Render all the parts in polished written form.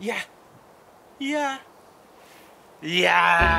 Ja. Ja. Ja.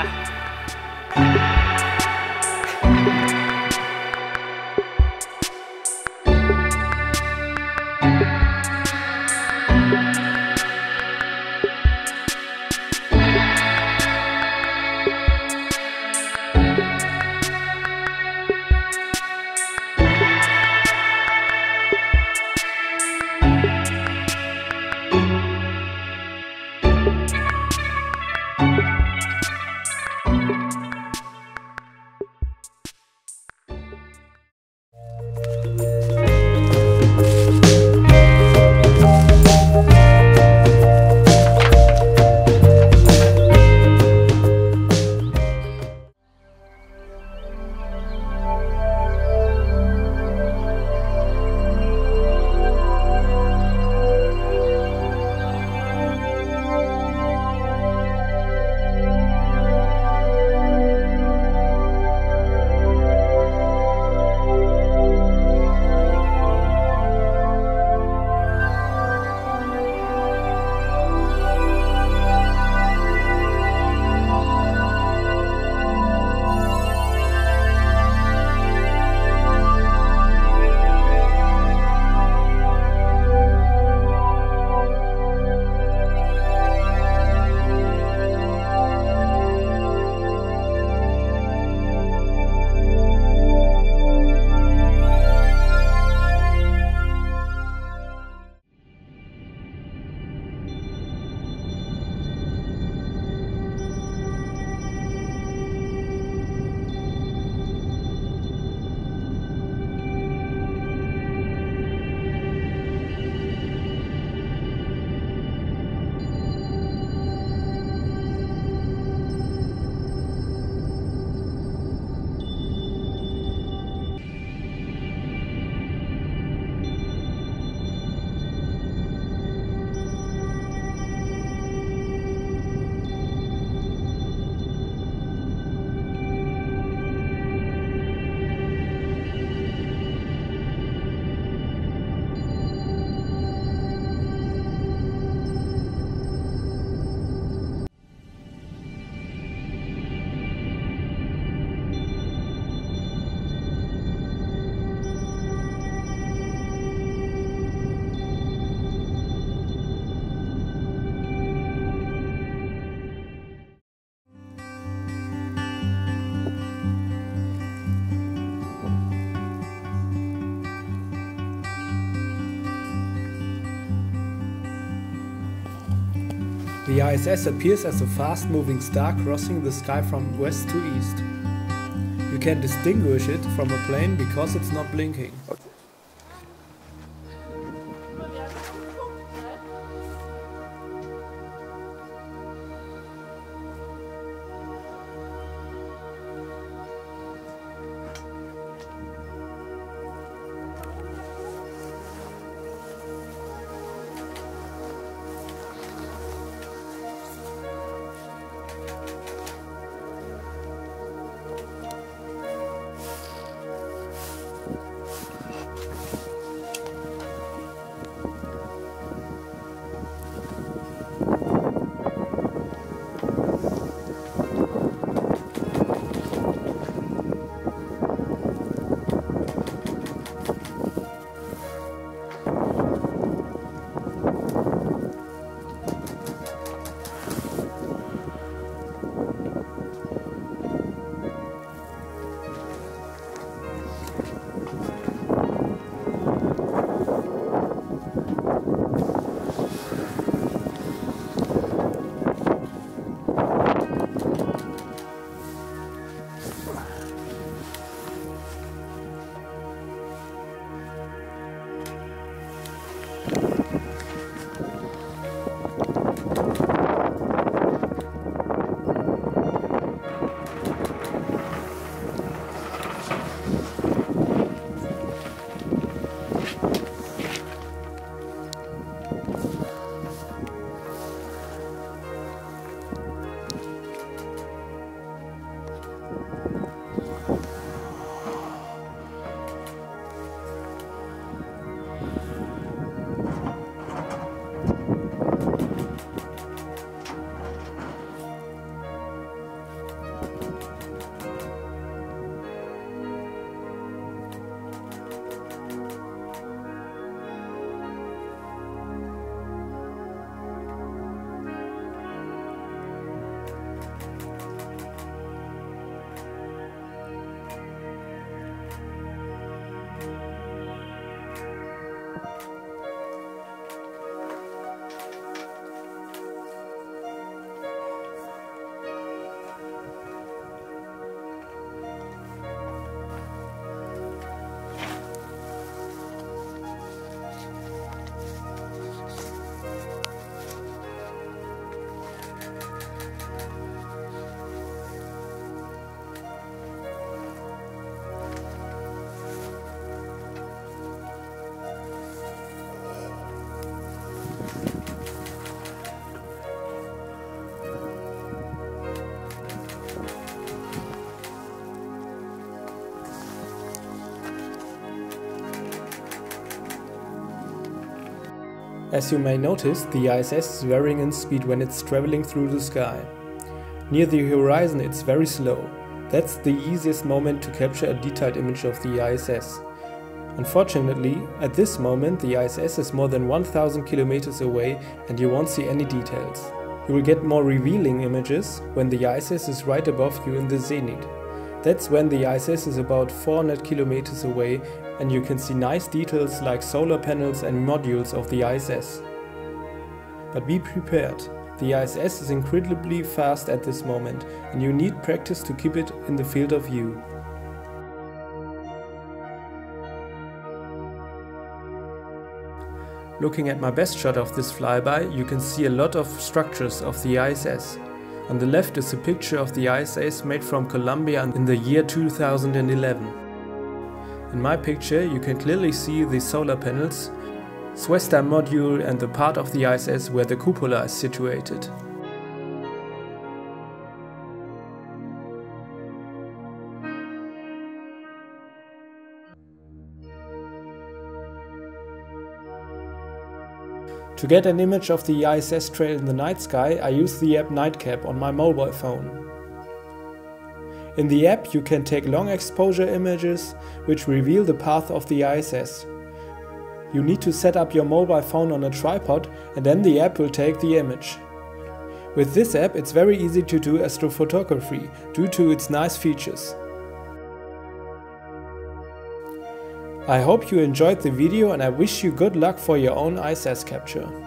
The ISS appears as a fast-moving star crossing the sky from west to east. You can distinguish it from a plane because it's not blinking. As you may notice, the ISS is varying in speed when it's traveling through the sky. Near the horizon it's very slow. That's the easiest moment to capture a detailed image of the ISS. Unfortunately, at this moment the ISS is more than 1000 kilometers away and you won't see any details. You will get more revealing images when the ISS is right above you in the zenith. That's when the ISS is about 400 kilometers away and you can see nice details like solar panels and modules of the ISS. But be prepared, the ISS is incredibly fast at this moment and you need practice to keep it in the field of view. Looking at my best shot of this flyby, you can see a lot of structures of the ISS. On the left is a picture of the ISS made from Columbia in the year 2011. In my picture you can clearly see the solar panels, SWESTA module and the part of the ISS where the cupola is situated. To get an image of the ISS trail in the night sky, I use the app Nightcap on my mobile phone. In the app you can take long exposure images which reveal the path of the ISS. You need to set up your mobile phone on a tripod and then the app will take the image. With this app it's very easy to do astrophotography due to its nice features. I hope you enjoyed the video and I wish you good luck for your own ISS capture.